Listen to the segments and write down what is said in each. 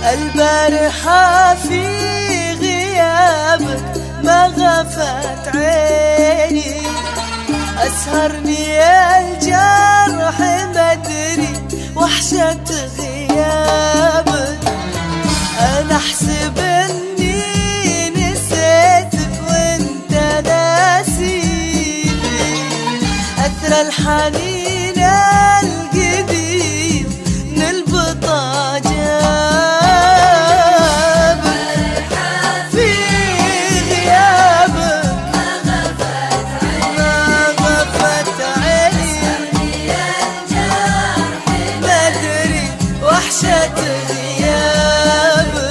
البارحة في غيابك ما غفت عيني، أسهرني الجرح مدري وحشة غيابك. أنا أحسب إني نسيتك وإنت ناسيني، أثر الحنين القديم نلبطه جابك. في غيابك ما غفت عيني، مدري وحشة غيابك.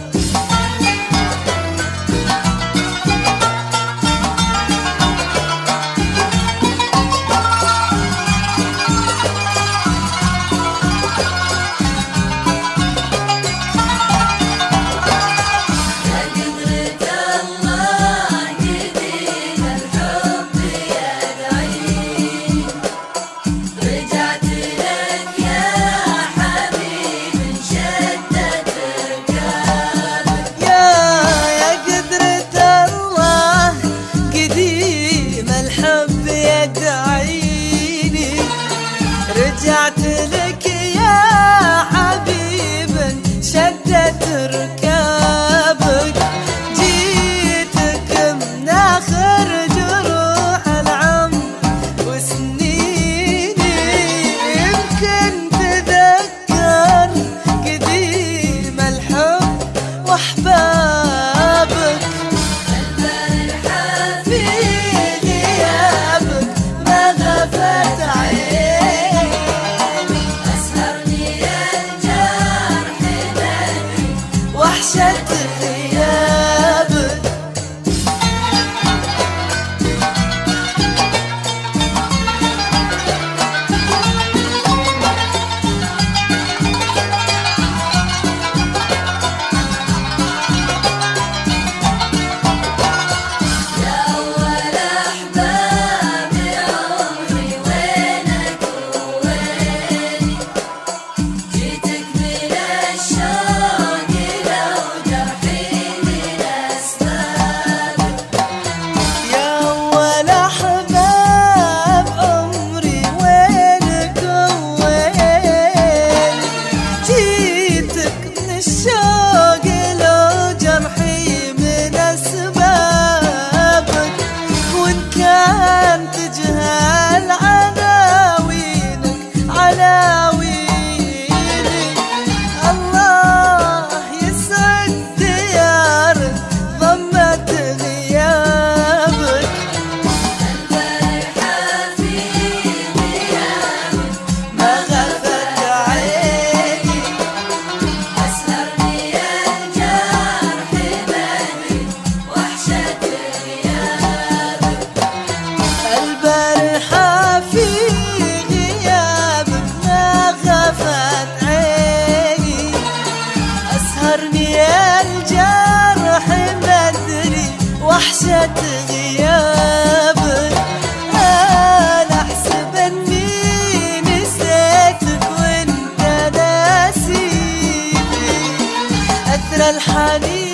رجعت لك يا حبيب شدت ركابك، جيتك من آخر جروح العمر وسنيني، يمكن تذكر قديم الحب وأحبابك. البارحة في غيابك ما غفت عيني، وحشة غيابك. يا أول أحباب عمري وينك وويني، جيتك من الشوق لو جرحي من أسبابك، وإن كان تجهل عناوينك عناويني، الله يسعد ديارك ضمت غيابك. البارحة في غيابك ما غفت عيني، البارحة في غيابك ما غفت عيني، أسهرني الجرح مدري وحشة غيابك. أنا أحسب إني نسيتك وإنت ناسيني، أثر الحنين